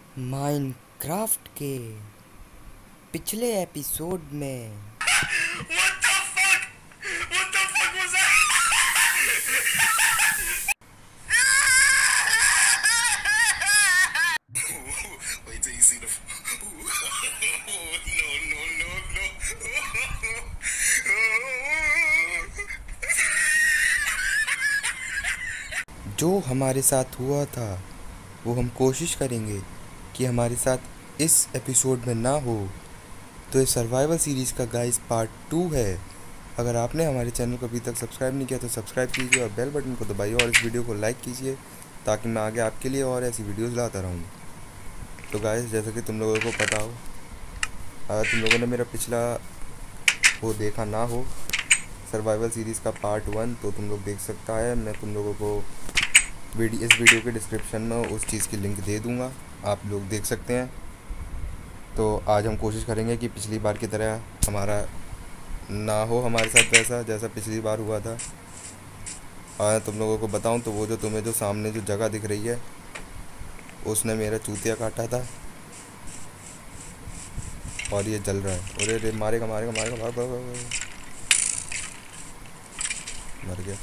Minecraft के पिछले episode में What the fuck was that? Wait till you see the. No. जो हमारे साथ हुआ था वो हम कोशिश करेंगे कि हमारे साथ इस एपिसोड में ना हो। तो ये सर्वाइवल सीरीज़ का गाइस पार्ट 2 है। अगर आपने हमारे चैनल को अभी तक सब्सक्राइब नहीं किया तो सब्सक्राइब कीजिए और बेल बटन को दबाइए और इस वीडियो को लाइक कीजिए ताकि मैं आगे आपके लिए और ऐसी वीडियोस लाता रहूँ। तो गाइस जैसा कि तुम लोगों को पता हो, अगर तुम लोगों ने मेरा पिछला वो देखा ना हो सर्वाइवल सीरीज़ का पार्ट 1 तो तुम लोग देख सकता है। मैं तुम लोगों को इस वीडियो के डिस्क्रिप्शन में उस चीज़ की लिंक दे दूँगा, आप लोग देख सकते हैं। तो आज हम कोशिश करेंगे कि पिछली बार की तरह हमारा ना हो हमारे साथ वैसा जैसा पिछली बार हुआ था। और तुम लोगों को बताऊं तो वो जो तुम्हें जो सामने जो जगह दिख रही है उसने मेरा चूतिया काटा था और ये जल रहा है। अरे रे मारेगा मारेगा मारेगा, भाग भाग भाग भाग। मर गया।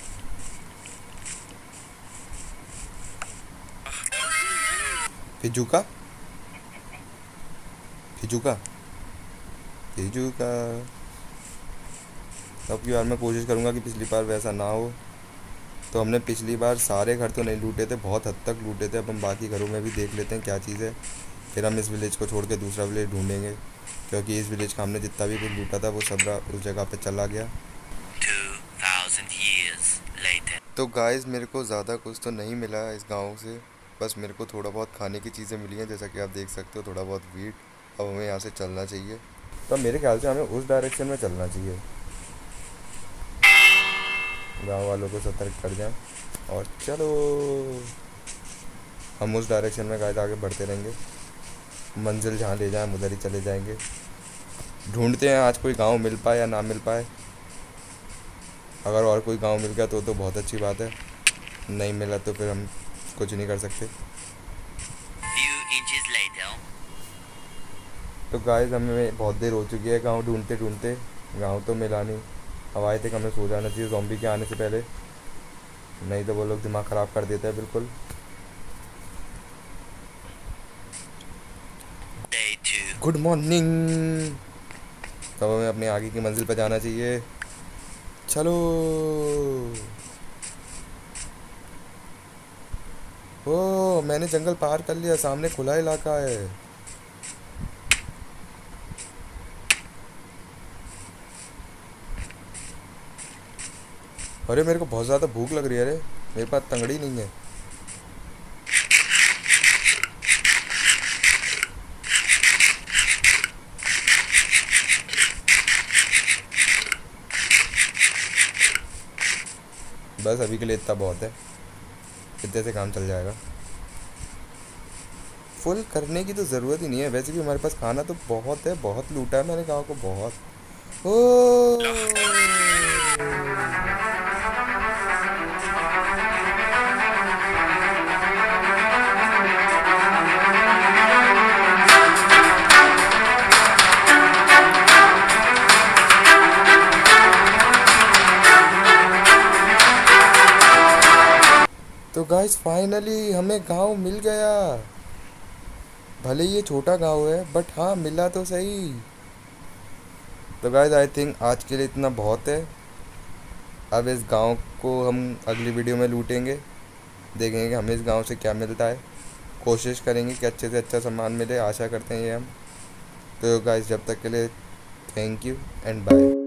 फिजूका फिजूका फिजूका। अब की बार मैं कोशिश करूँगा कि पिछली बार वैसा ना हो। तो हमने पिछली बार सारे घर तो नहीं लूटे थे, बहुत हद तक लूटे थे। अब हम बाकी घरों में भी देख लेते हैं क्या चीज़ है, फिर हम इस विलेज को छोड़ के दूसरा विलेज ढूंढेंगे क्योंकि इस विलेज का हमने जितना भी कुछ लूटा था वो सब उस जगह पे चला गया। 2000 years later. तो गाइस मेरे को ज़्यादा कुछ तो नहीं मिला इस गांव से, बस मेरे को थोड़ा बहुत खाने की चीज़ें मिली हैं जैसा कि आप देख सकते हो, थोड़ा बहुत वीट। अब हमें यहाँ से चलना चाहिए। तो मेरे ख्याल से हमें उस डायरेक्शन में चलना चाहिए। गांव वालों को सतर्क कर जाएं और चलो हम उस डायरेक्शन में गाइस आगे बढ़ते रहेंगे। मंजिल जहाँ ले जाएं हम उधर ही चले जाएंगे। ढूंढते हैं आज कोई गांव मिल पाए या ना मिल पाए। अगर और कोई गांव मिल गया तो बहुत अच्छी बात है, नहीं मिला तो फिर हम कुछ नहीं कर सकते। Few inches later. तो गाइस हमें बहुत देर हो चुकी है गांव ढूंढते ढूंढते, गांव तो मिला नहीं। अब आए थे हमें सो जाना चाहिए ज़ॉम्बी के आने से पहले, नहीं तो वो लोग दिमाग ख़राब कर देते हैं बिल्कुल। Day 2. Good morning. तब हमें अपने आगे की मंजिल पर जाना चाहिए। चलो। ओ मैंने जंगल पार कर लिया, सामने खुला इलाका है। अरे मेरे को बहुत ज़्यादा भूख लग रही है। अरे मेरे पास तंगड़ी नहीं है। बस अभी के लिए इतना बहुत है, इतने से काम चल जाएगा। फुल करने की तो ज़रूरत ही नहीं है, वैसे भी हमारे पास खाना तो बहुत है, बहुत लूटा है मैंने गाँव को बहुत। ओ तो गाइस फाइनली हमें गांव मिल गया। भले ही ये छोटा गांव है बट हाँ मिला तो सही। तो गाइस आई थिंक आज के लिए इतना बहुत है। अब इस गांव को हम अगली वीडियो में लूटेंगे, देखेंगे कि हमें इस गांव से क्या मिलता है। कोशिश करेंगे कि अच्छे से अच्छा सामान मिले, आशा करते हैं ये हम। तो गाइस जब तक के लिए थैंक यू एंड बाय।